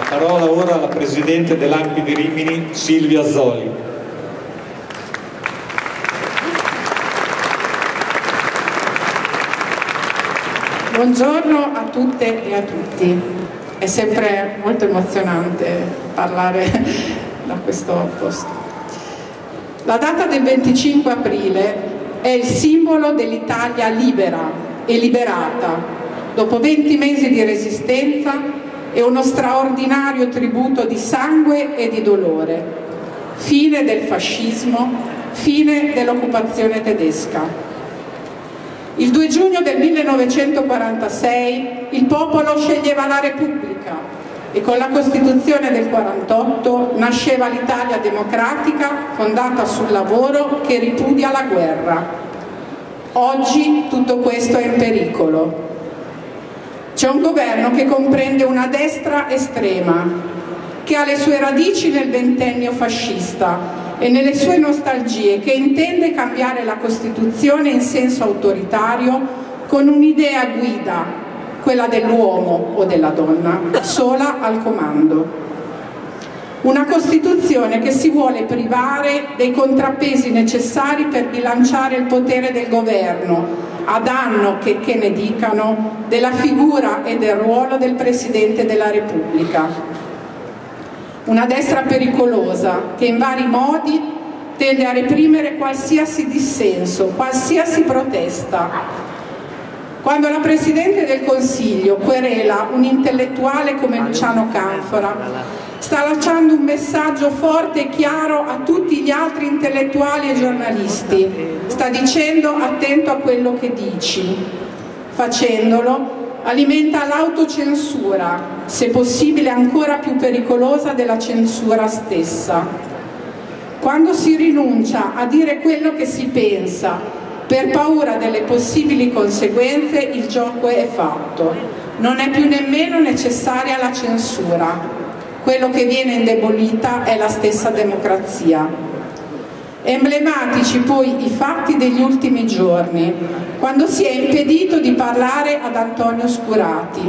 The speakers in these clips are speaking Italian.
parola ora alla Presidente dell'ANPI di Rimini, Silvia Zoli. Buongiorno a tutte e a tutti. È sempre molto emozionante parlare da questo posto. La data del 25 aprile è il simbolo dell'Italia libera e liberata, dopo 20 mesi di resistenza e uno straordinario tributo di sangue e di dolore. Fine del fascismo, fine dell'occupazione tedesca. Il 2 giugno del 1946 il popolo sceglieva la Repubblica e con la Costituzione del 48 nasceva l'Italia democratica fondata sul lavoro che ripudia la guerra. Oggi tutto questo è in pericolo. C'è un governo che comprende una destra estrema, che ha le sue radici nel ventennio fascista e nelle sue nostalgie, che intende cambiare la Costituzione in senso autoritario con un'idea guida, quella dell'uomo o della donna, sola al comando. Una Costituzione che si vuole privare dei contrappesi necessari per bilanciare il potere del governo, a danno, che ne dicano, della figura e del ruolo del Presidente della Repubblica. Una destra pericolosa che in vari modi tende a reprimere qualsiasi dissenso, qualsiasi protesta. Quando la Presidente del Consiglio querela un intellettuale come Luciano Canfora, sta lanciando un messaggio forte e chiaro a tutti gli altri intellettuali e giornalisti. Sta dicendo: attento a quello che dici. Facendolo alimenta l'autocensura, se possibile ancora più pericolosa della censura stessa. Quando si rinuncia a dire quello che si pensa per paura delle possibili conseguenze, il gioco è fatto. Non è più nemmeno necessaria la censura. Quello che viene indebolita è la stessa democrazia. Emblematici poi i fatti degli ultimi giorni, quando si è impedito di parlare ad Antonio Scurati.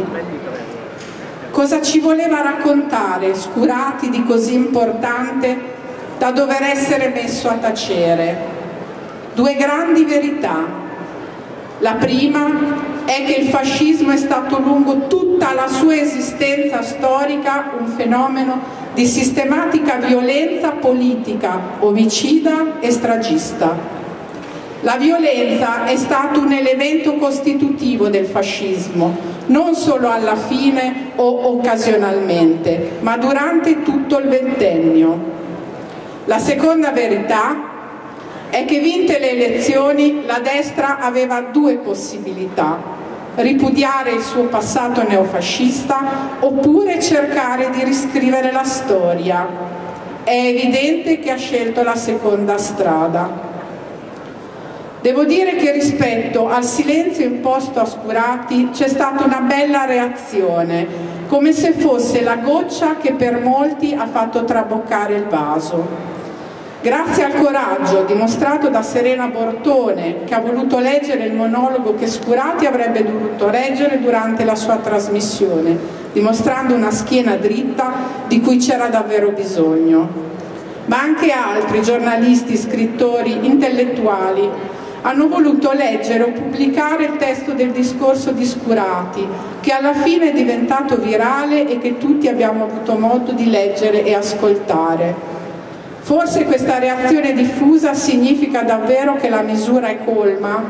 Cosa ci voleva raccontare Scurati di così importante da dover essere messo a tacere? Due grandi verità. La prima è che il fascismo è stato lungo tutta la sua esistenza storica un fenomeno di sistematica violenza politica, omicida e stragista. La violenza è stato un elemento costitutivo del fascismo, non solo alla fine o occasionalmente, ma durante tutto il ventennio. La seconda verità è che, vinte le elezioni, la destra aveva due possibilità: ripudiare il suo passato neofascista oppure cercare di riscrivere la storia. È evidente che ha scelto la seconda strada. Devo dire che rispetto al silenzio imposto a Scurati c'è stata una bella reazione, come se fosse la goccia che per molti ha fatto traboccare il vaso. Grazie al coraggio dimostrato da Serena Bortone, che ha voluto leggere il monologo che Scurati avrebbe dovuto leggere durante la sua trasmissione, dimostrando una schiena dritta di cui c'era davvero bisogno. Ma anche altri giornalisti, scrittori, intellettuali hanno voluto leggere o pubblicare il testo del discorso di Scurati, che alla fine è diventato virale e che tutti abbiamo avuto modo di leggere e ascoltare. Forse questa reazione diffusa significa davvero che la misura è colma?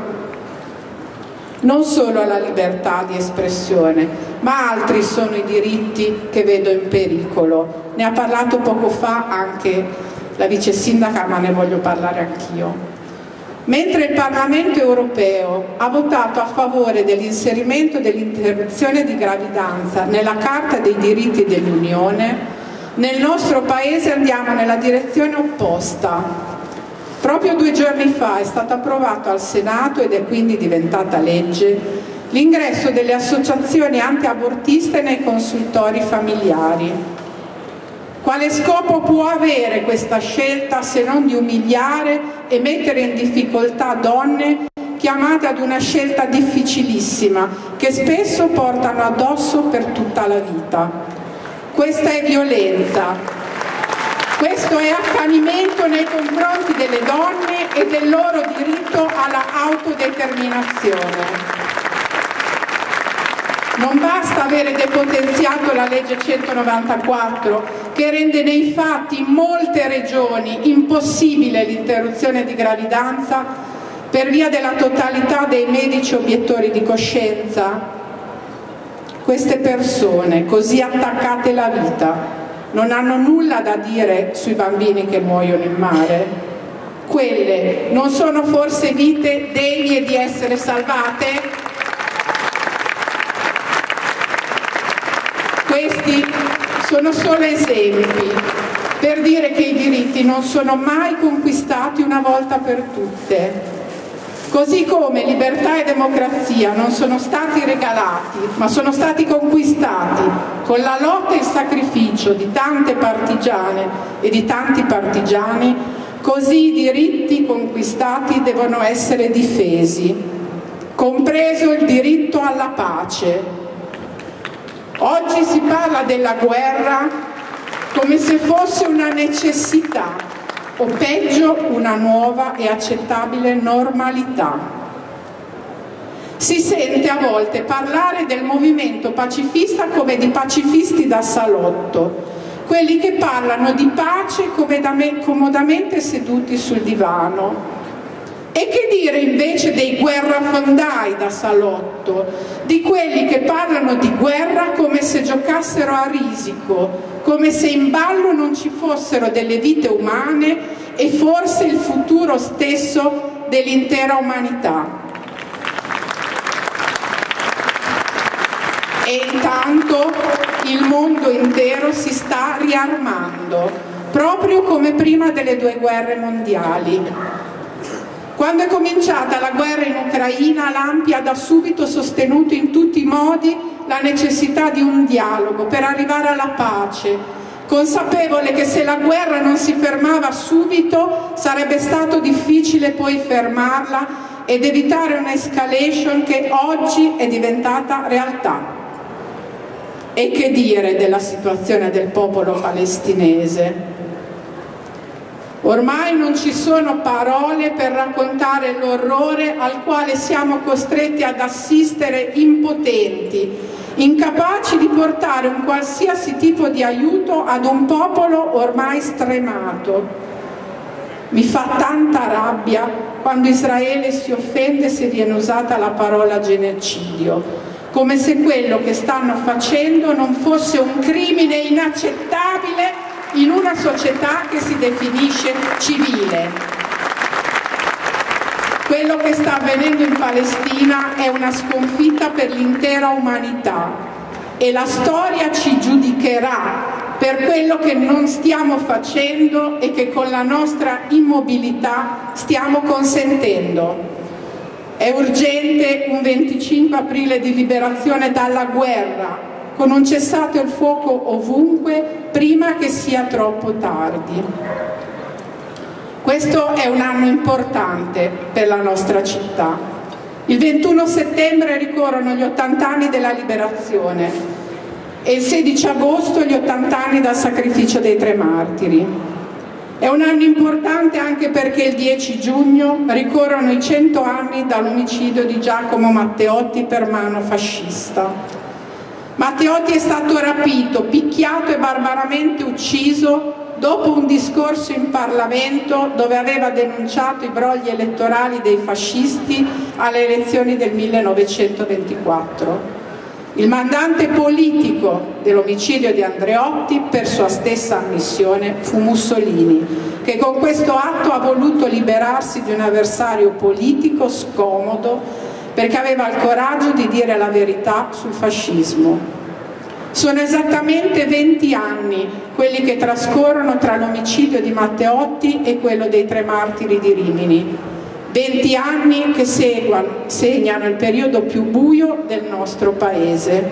Non solo la libertà di espressione, ma altri sono i diritti che vedo in pericolo. Ne ha parlato poco fa anche la vice sindaca, ma ne voglio parlare anch'io. Mentre il Parlamento europeo ha votato a favore dell'inserimento dell'interruzione di gravidanza nella Carta dei diritti dell'Unione, nel nostro Paese andiamo nella direzione opposta. Proprio 2 giorni fa è stato approvato al Senato, ed è quindi diventata legge, l'ingresso delle associazioni antiabortiste nei consultori familiari. Quale scopo può avere questa scelta se non di umiliare e mettere in difficoltà donne chiamate ad una scelta difficilissima che spesso portano addosso per tutta la vita? Questa è violenza, questo è accanimento nei confronti delle donne e del loro diritto alla autodeterminazione. Non basta avere depotenziato la legge 194, che rende nei fatti in molte regioni impossibile l'interruzione di gravidanza per via della totalità dei medici obiettori di coscienza. Queste persone, così attaccate alla vita, non hanno nulla da dire sui bambini che muoiono in mare? Quelle non sono forse vite degne di essere salvate? Questi sono solo esempi per dire che i diritti non sono mai conquistati una volta per tutte. Così come libertà e democrazia non sono stati regalati, ma sono stati conquistati con la lotta e il sacrificio di tante partigiane e di tanti partigiani, così i diritti conquistati devono essere difesi, compreso il diritto alla pace. Oggi si parla della guerra come se fosse una necessità, o peggio una nuova e accettabile normalità. Si sente a volte parlare del movimento pacifista come di pacifisti da salotto, quelli che parlano di pace comodamente seduti sul divano. E che dire invece dei guerrafondai da salotto, di quelli che parlano di guerra come se giocassero a risico, come se in ballo non ci fossero delle vite umane e forse il futuro stesso dell'intera umanità. E intanto il mondo intero si sta riarmando, proprio come prima delle 2 guerre mondiali. Quando è cominciata la guerra in Ucraina, l'ANPI ha da subito sostenuto in tutti i modi la necessità di un dialogo per arrivare alla pace, consapevole che se la guerra non si fermava subito sarebbe stato difficile poi fermarla ed evitare un'escalation che oggi è diventata realtà. E che dire della situazione del popolo palestinese? Ormai non ci sono parole per raccontare l'orrore al quale siamo costretti ad assistere impotenti, incapaci di portare un qualsiasi tipo di aiuto ad un popolo ormai stremato. Mi fa tanta rabbia quando Israele si offende se viene usata la parola genocidio, come se quello che stanno facendo non fosse un crimine inaccettabile in una società che si definisce civile. Quello che sta avvenendo in Palestina è una sconfitta per l'intera umanità e la storia ci giudicherà per quello che non stiamo facendo e che con la nostra immobilità stiamo consentendo. È urgente un 25 aprile di liberazione dalla guerra, con un cessate il fuoco ovunque, prima che sia troppo tardi. Questo è un anno importante per la nostra città. Il 21 settembre ricorrono gli 80 anni della liberazione e il 16 agosto gli 80 anni dal sacrificio dei 3 martiri. È un anno importante anche perché il 10 giugno ricorrono i 100 anni dall'omicidio di Giacomo Matteotti per mano fascista. Matteotti è stato rapito, picchiato e barbaramente ucciso dopo un discorso in Parlamento dove aveva denunciato i brogli elettorali dei fascisti alle elezioni del 1924. Il mandante politico dell'omicidio di Andreotti, per sua stessa ammissione, fu Mussolini, che con questo atto ha voluto liberarsi di un avversario politico scomodo perché aveva il coraggio di dire la verità sul fascismo. Sono esattamente 20 anni quelli che trascorrono tra l'omicidio di Matteotti e quello dei 3 martiri di Rimini. 20 anni che segnano il periodo più buio del nostro Paese.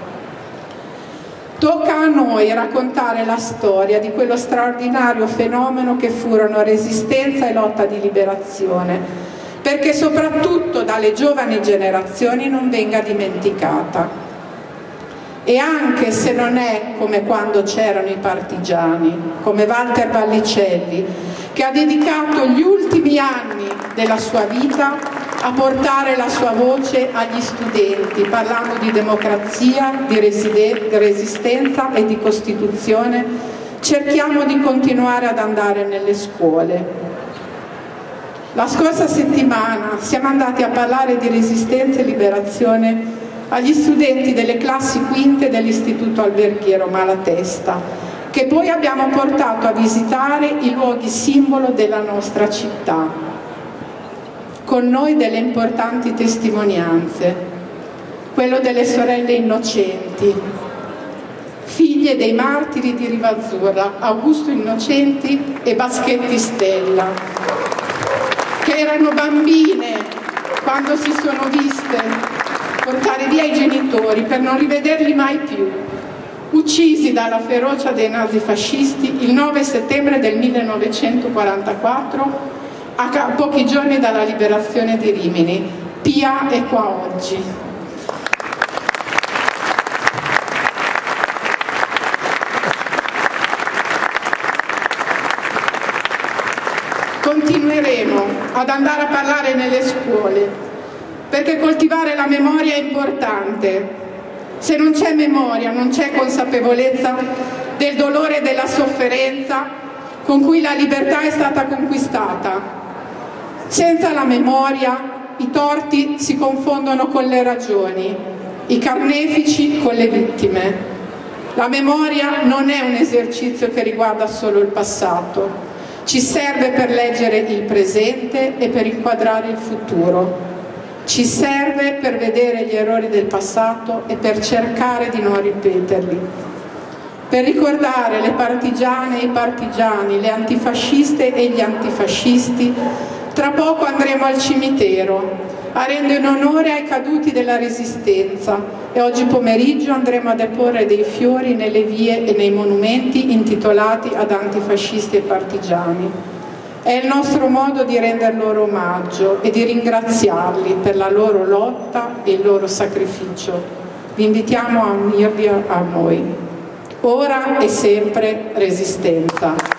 Tocca a noi raccontare la storia di quello straordinario fenomeno che furono resistenza e lotta di liberazione, perché soprattutto dalle giovani generazioni non venga dimenticata. E anche se non è come quando c'erano i partigiani, come Walter Vallicelli, che ha dedicato gli ultimi anni della sua vita a portare la sua voce agli studenti, parlando di democrazia, di resistenza e di Costituzione, cerchiamo di continuare ad andare nelle scuole. La scorsa settimana siamo andati a parlare di resistenza e liberazione agli studenti delle classi quinte dell'Istituto Alberghiero Malatesta, che poi abbiamo portato a visitare i luoghi simbolo della nostra città. Con noi delle importanti testimonianze, quello delle sorelle Innocenti, figlie dei martiri di Rivazzurra, Augusto Innocenti e Baschetti Stella, che erano bambine quando si sono viste portare via i genitori per non rivederli mai più, uccisi dalla ferocia dei nazifascisti il 9 settembre del 1944, a pochi giorni dalla liberazione di Rimini. Pia è qua oggi. Continueremo ad andare a parlare nelle scuole, perché coltivare la memoria è importante. Se non c'è memoria, non c'è consapevolezza del dolore e della sofferenza con cui la libertà è stata conquistata. Senza la memoria i torti si confondono con le ragioni, i carnefici con le vittime. La memoria non è un esercizio che riguarda solo il passato, ci serve per leggere il presente e per inquadrare il futuro. Ci serve per vedere gli errori del passato e per cercare di non ripeterli, per ricordare le partigiane e i partigiani, le antifasciste e gli antifascisti. Tra poco andremo al cimitero a rendere onore ai caduti della Resistenza e oggi pomeriggio andremo a deporre dei fiori nelle vie e nei monumenti intitolati ad antifascisti e partigiani. È il nostro modo di rendere loro omaggio e di ringraziarli per la loro lotta e il loro sacrificio. Vi invitiamo a unirvi a noi. Ora e sempre Resistenza.